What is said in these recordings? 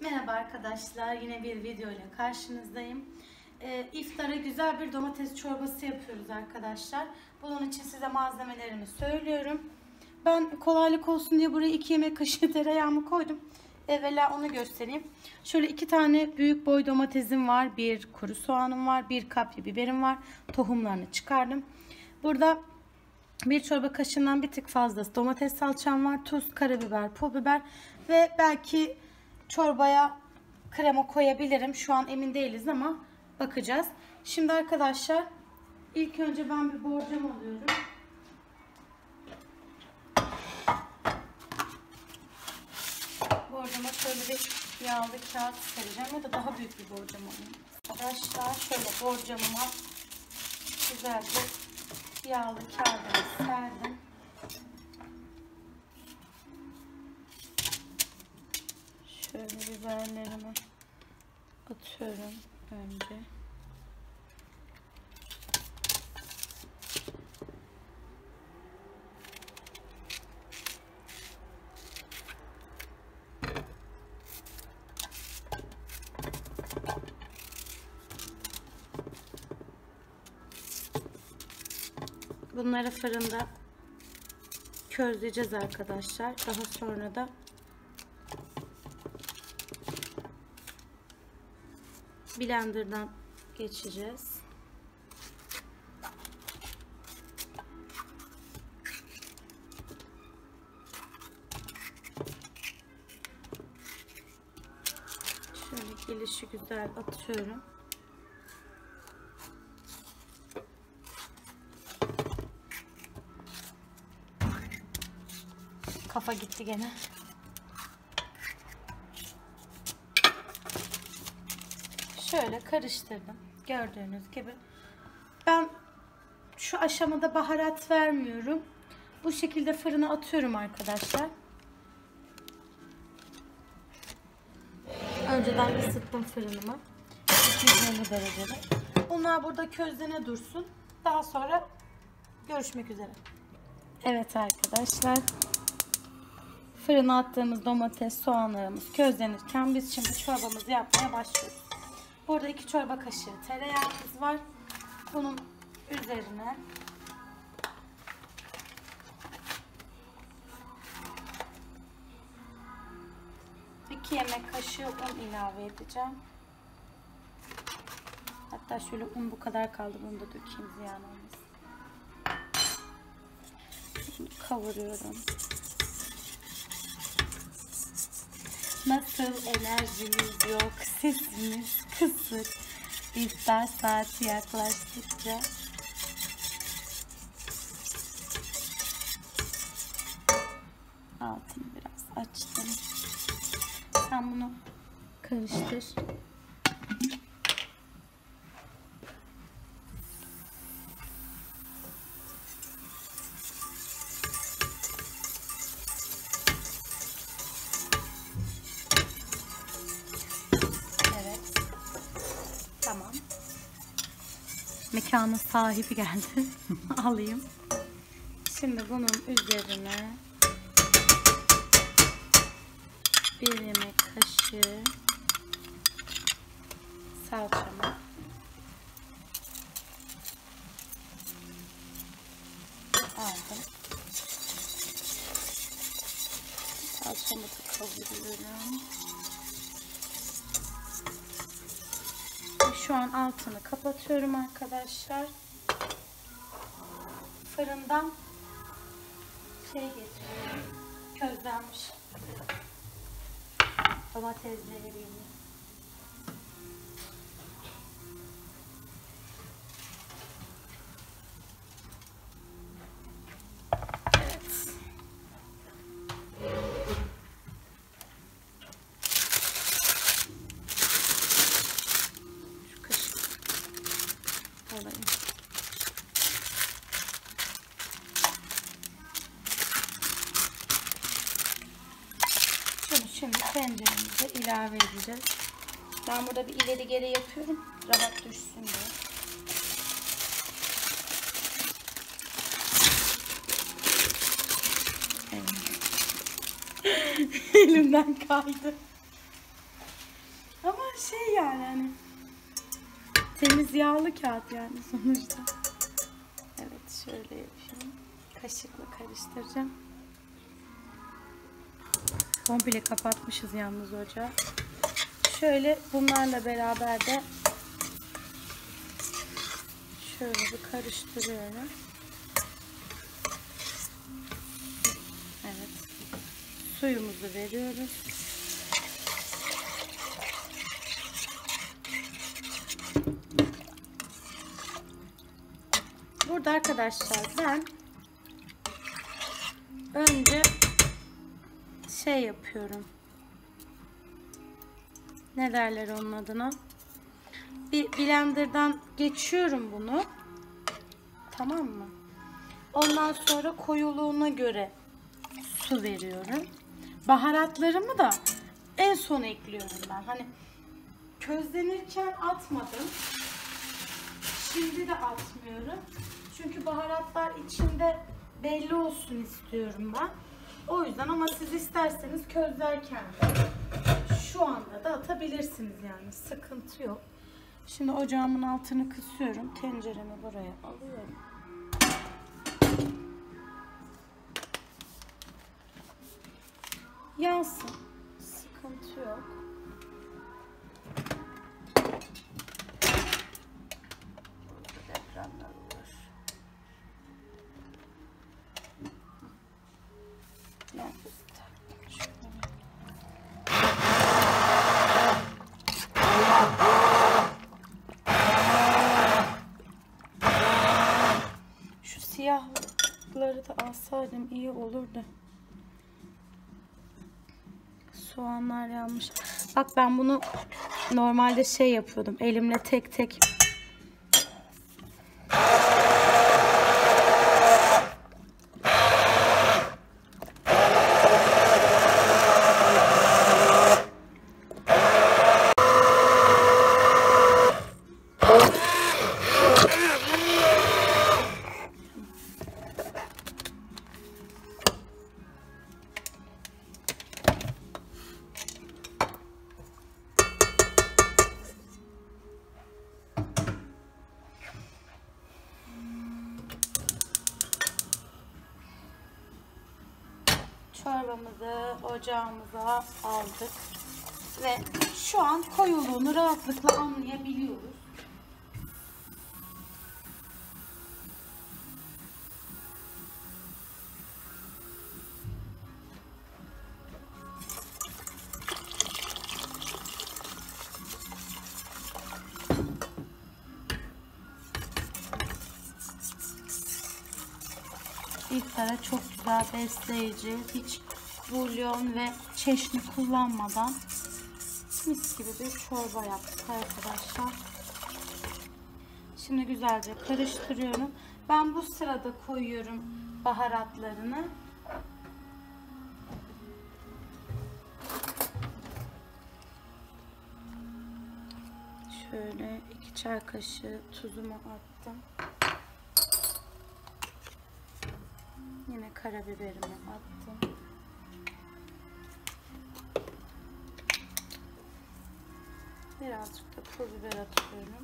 Merhaba arkadaşlar, yine bir video ile karşınızdayım. İftara güzel bir domates çorbası yapıyoruz arkadaşlar. Bunun için size malzemelerimi söylüyorum. Ben kolaylık olsun diye buraya 2 yemek kaşığı tereyağımı koydum. Evvela onu göstereyim. Şöyle 2 tane büyük boy domatesim var, bir kuru soğanım var, bir kapya biberim var. Tohumlarını çıkardım. Burada bir çorba kaşığından bir tık fazlası domates salçam var, tuz, karabiber, pul biber ve belki çorbaya krema koyabilirim. Şu an emin değiliz ama bakacağız. Şimdi arkadaşlar ilk önce ben bir borcam alıyorum. Borcama şöyle bir yağlı kağıt sereceğim ya da daha büyük bir borcam alayım. Arkadaşlar şöyle borcamıma güzelce yağlı kağıdımı serdim. Şöyle biberlerimi atıyorum önce. Bunları fırında közleyeceğiz arkadaşlar. Daha sonra da blenderdan geçeceğiz. Şöyle gelişi güzel atıyorum. Kafa gitti gene. Şöyle karıştırdım. Gördüğünüz gibi. Ben şu aşamada baharat vermiyorum. Bu şekilde fırına atıyorum arkadaşlar. Önceden ısıttım fırınımı. 220 derecede. Bunlar burada közlene dursun. Daha sonra görüşmek üzere. Evet arkadaşlar. Fırına attığımız domates, soğanlarımız közlenirken biz şimdi çorbamızı yapmaya başlıyoruz. Burada 2 çorba kaşığı tereyağımız var. Bunun üzerine iki yemek kaşığı un ilave edeceğim. Hatta şöyle un bu kadar kaldı. Bunu da dökeyim, ziyan olmasın. Şimdi kavuruyorum. Nasıl enerjimiz yok, sesimiz kısık. İftar saati yaklaştıkça altını biraz açtım. Sen bunu karıştır. Tamam. Mekanın sahibi geldi. Alayım. Şimdi bunun üzerine 1 yemek kaşığı salçamı aldım. Salçamı da kavuruyorum. Şu an altını kapatıyorum arkadaşlar. Fırından getiriyorum. Közlenmiş domatesleri. Evet. Alayım. Şimdi tenceremize ilave edeceğiz. Ben burada bir ileri geri yapıyorum. Rahat düşsün diye. Evet. Elimden kaydı. şey yani hani temiz yağlı kağıt yani sonuçta. Evet şöyle yapayım. Kaşıkla karıştıracağım. Komple kapatmışız yalnız ocağı. Şöyle bunlarla beraber de şöyle bir karıştırıyorum. Evet. Suyumuzu veriyoruz. Burada arkadaşlar ben önce şey yapıyorum. Ne derler onun adına? Bir blenderdan geçiyorum bunu. Tamam mı? Ondan sonra koyuluğuna göre su veriyorum. Baharatlarımı da en son ekliyorum ben. Hani közlenirken atmadım. Şimdi de atmıyorum. Çünkü baharatlar içinde belli olsun istiyorum ben. O yüzden ama siz isterseniz közlerken de şu anda da atabilirsiniz yani. Sıkıntı yok. Şimdi ocağımın altını kısıyorum. Tenceremi buraya alıyorum. Yansın. Sıkıntı yok. Burada depremler olur. Şu siyahları da alsaydım iyi olurdu. Soğanlar yanmış. Bak ben bunu normalde şey yapıyordum. Elimle tek tek çorbamızı ocağımıza aldık ve şu an koyuluğunu rahatlıkla anlayabiliyoruz. İftara çok güzel besleyici, hiç bulyon ve çeşni kullanmadan mis gibi bir çorba yaptık arkadaşlar. Şimdi güzelce karıştırıyorum. Ben bu sırada koyuyorum baharatlarını. Şöyle 2 çay kaşığı tuzumu attım. Yine karabiberimi attım. Birazcık da pul biber atıyorum.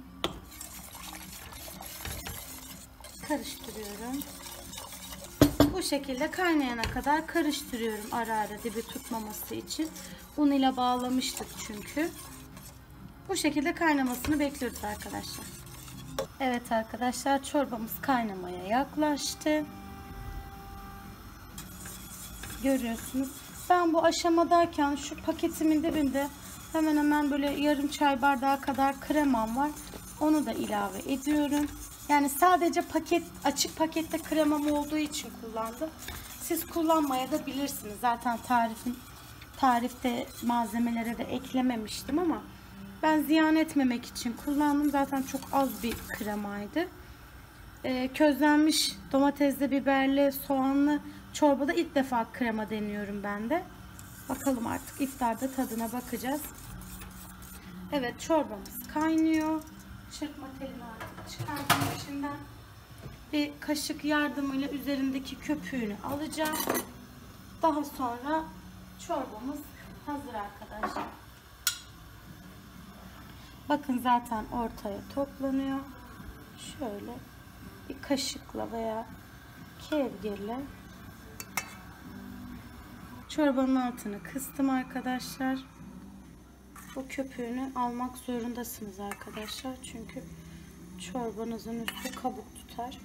Karıştırıyorum. Bu şekilde kaynayana kadar karıştırıyorum ara ara dibi tutmaması için. Un ile bağlamıştık çünkü. Bu şekilde kaynamasını bekliyoruz arkadaşlar. Evet arkadaşlar, çorbamız kaynamaya yaklaştı. Görüyorsunuz. Ben bu aşamadayken şu paketimin dibinde hemen hemen böyle yarım çay bardağı kadar kremam var. Onu da ilave ediyorum. Yani sadece açık pakette kremam olduğu için kullandım. Siz kullanmaya da bilirsiniz. Zaten tarifte malzemelere de eklememiştim ama ben ziyan etmemek için kullandım. Zaten çok az bir kremaydı. Közlenmiş domatesli, biberli, soğanlı çorbada ilk defa krema deniyorum ben de. Bakalım artık iftarda tadına bakacağız. Evet, çorbamız kaynıyor. Çırpma telini artık çıkardım içinden. Bir kaşık yardımıyla üzerindeki köpüğünü alacağım. Daha sonra çorbamız hazır arkadaşlar. Bakın zaten ortaya toplanıyor. Şöyle bir kaşıkla veya kevgirle çorbanın altını kıstım arkadaşlar. Bu köpüğünü almak zorundasınız arkadaşlar. Çünkü çorbanızın üstü kabuk tutar.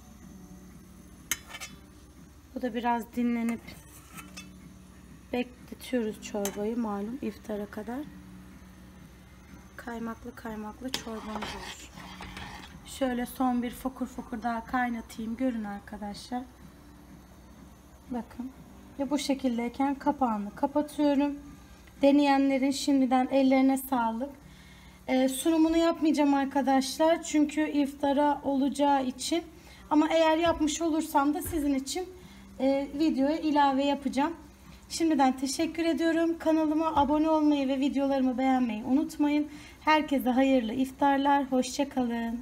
Bu da biraz dinlenip bekletiyoruz çorbayı, malum iftara kadar. Kaymaklı kaymaklı çorbamız olur. Şöyle son bir fokur fokur daha kaynatayım. Görün arkadaşlar. Bakın. Ve bu şekildeyken kapağını kapatıyorum. Deneyenlerin şimdiden ellerine sağlık. Sunumunu yapmayacağım arkadaşlar. Çünkü iftara olacağı için. Ama eğer yapmış olursam da sizin için videoya ilave yapacağım. Şimdiden teşekkür ediyorum. Kanalıma abone olmayı ve videolarımı beğenmeyi unutmayın. Herkese hayırlı iftarlar. Hoşça kalın.